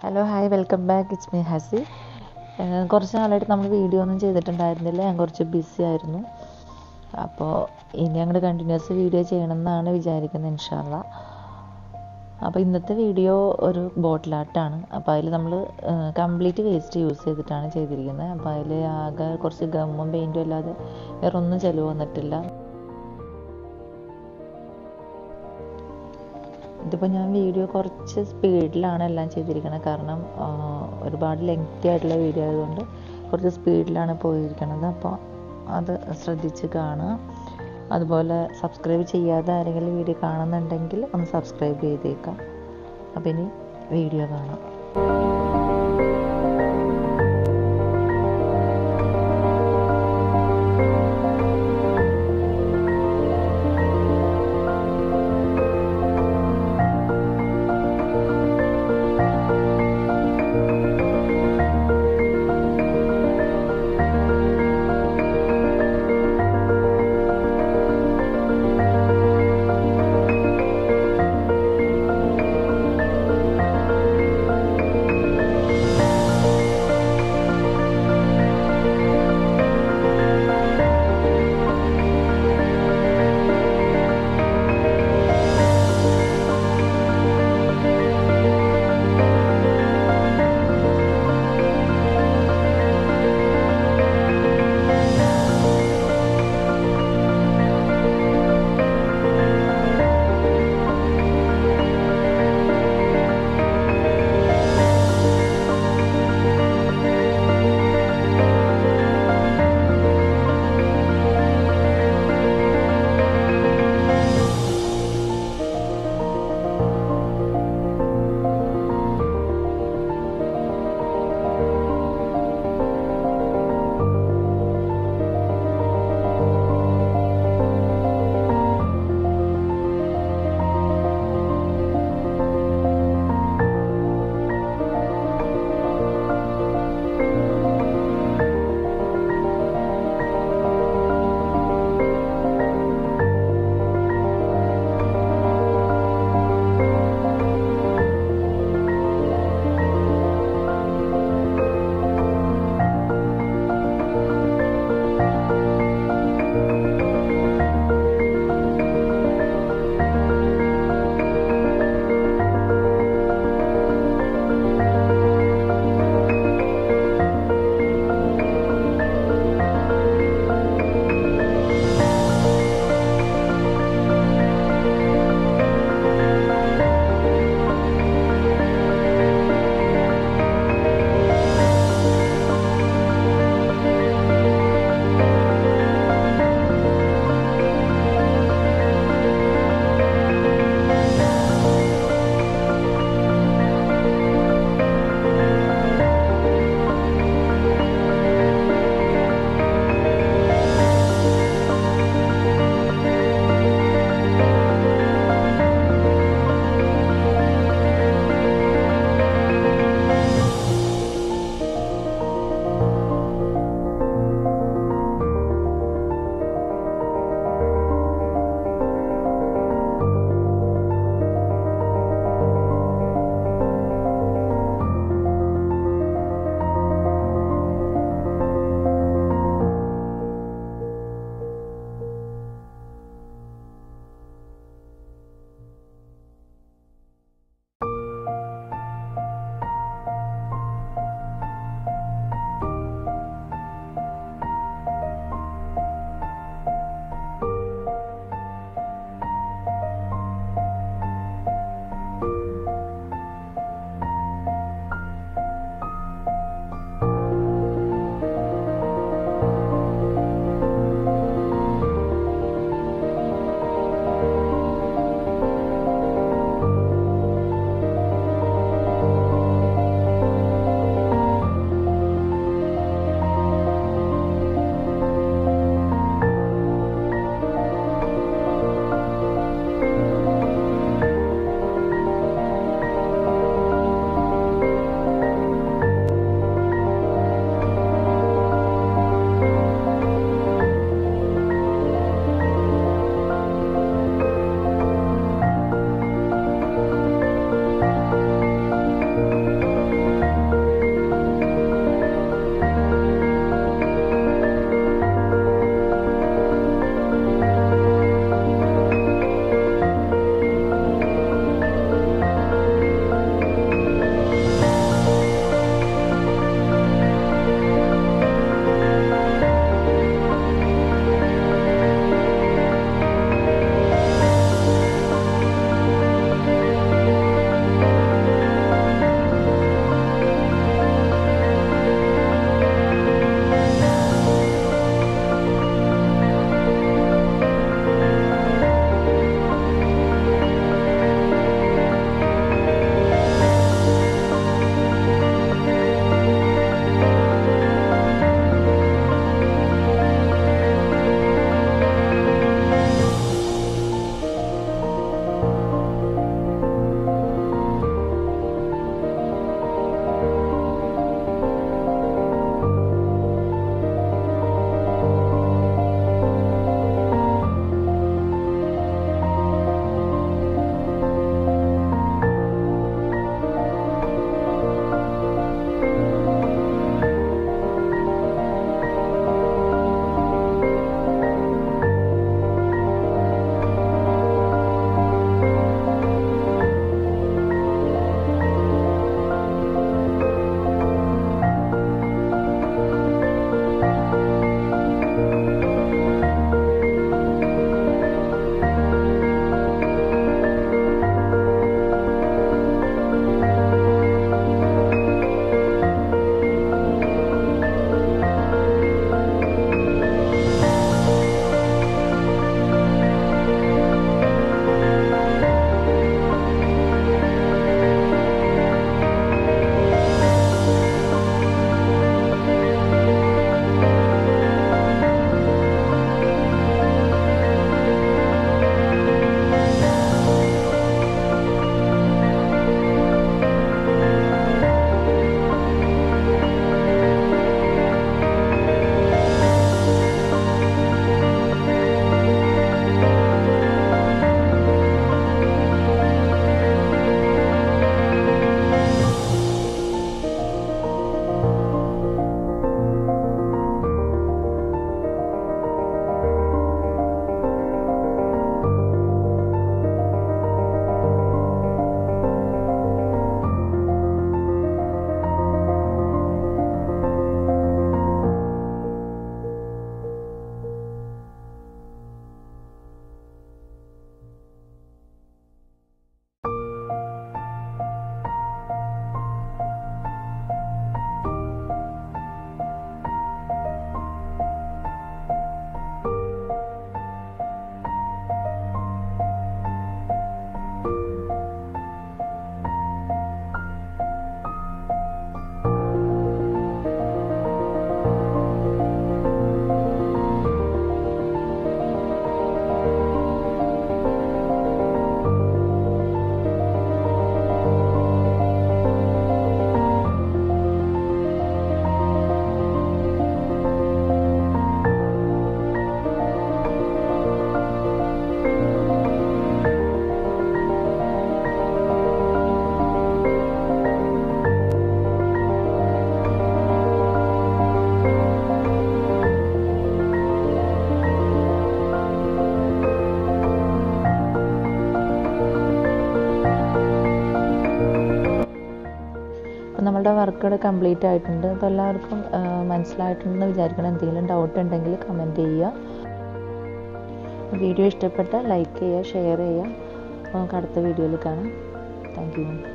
Hello hi welcome back. It's me Hasi. കുറച്ച് നാളായിട്ട് നമ്മൾ വീഡിയോ ഒന്നും ചെയ്തിട്ടുണ്ടായിരുന്നില്ല. ഞാൻ കുറച്ച് ബിസി ആയിരുന്നു. അപ്പോൾ ഇനി അങ്ങോട്ട് കണ്ടിന്യൂസ് വീഡിയോ ചെയ്യണമെന്നാണ് വിചാരിക്കുന്നത്, ഇൻഷാ അള്ളാ. അപ്പോൾ ഇന്നത്തെ വീഡിയോ ഒരു ബോട്ടിൽ ആർട്ടാണ്. അപ്പോൾ അതിൽ നമ്മൾ കംപ്ലീറ്റ് വേസ്റ്റ് യൂസ് ചെയ്തിട്ടാണ് ചെയ്തിരിക്കുന്നത്. അപ്പോൾ അതിൽ ആകെ കുറച്ച് ഗമ്മും പെയിൻറ്റും അല്ലാതെ വേറെ ഒന്നും ചിലവ് വന്നിട്ടില്ല. ഇതിപ്പോൾ ഞാൻ വീഡിയോ കുറച്ച് സ്പീഡിലാണ് എല്ലാം ചെയ്തിരിക്കുന്നത്. കാരണം ഒരുപാട് ലെങ്തി ആയിട്ടുള്ള വീഡിയോ ആയതുകൊണ്ട് കുറച്ച് സ്പീഡിലാണ് പോയിരിക്കുന്നത്. അപ്പോൾ അത് ശ്രദ്ധിച്ച് കാണുക. അതുപോലെ സബ്സ്ക്രൈബ് ചെയ്യാതെ ആരെങ്കിലും വീഡിയോ കാണുന്നുണ്ടെങ്കിൽ ഒന്ന് സബ്സ്ക്രൈബ് ചെയ്തേക്കാം. അപ്പോൾ ഇനി വീഡിയോ കാണാം. അപ്പോൾ നമ്മളുടെ വർക്കുകൾ കംപ്ലീറ്റ് ആയിട്ടുണ്ട്. അപ്പോൾ എല്ലാവർക്കും മനസ്സിലായിട്ടുണ്ടെന്ന് വിചാരിക്കണം. എന്തെങ്കിലും ഡൗട്ട് ഉണ്ടെങ്കിൽ കമൻറ്റ് ചെയ്യുക. വീഡിയോ ഇഷ്ടപ്പെട്ടാൽ ലൈക്ക് ചെയ്യുക, ഷെയർ ചെയ്യുക. നമുക്ക് അടുത്ത വീഡിയോയിൽ കാണാം. Thank U.